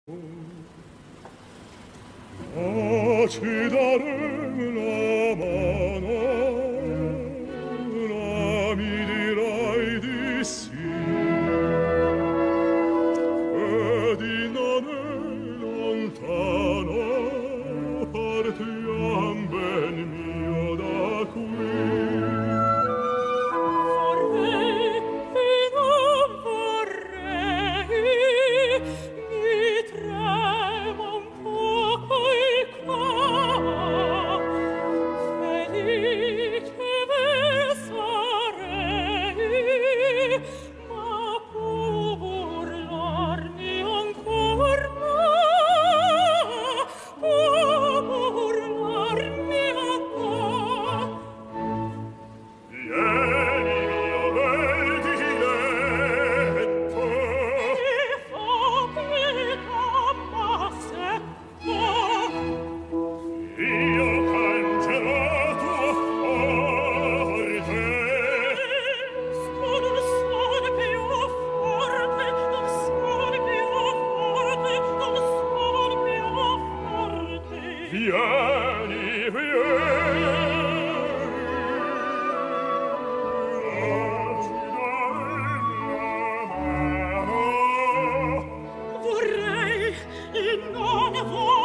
Ci dare la mano, mi dirai di sì, e di non è lontano, partiam ben mio da qui. Vorrei e non vorrei, mi trema un poco il cuor. Felice ve sarei, ma può burlarmi ancor può burlarmi ancor. Vieni, mio bel diletto, E fammi t'ammasse, io cangerò tua forte. non suona più forte, non suona più forte, non suona più forte. Vieni, vieni, ci dare la mano. Vorrei e non vorrei,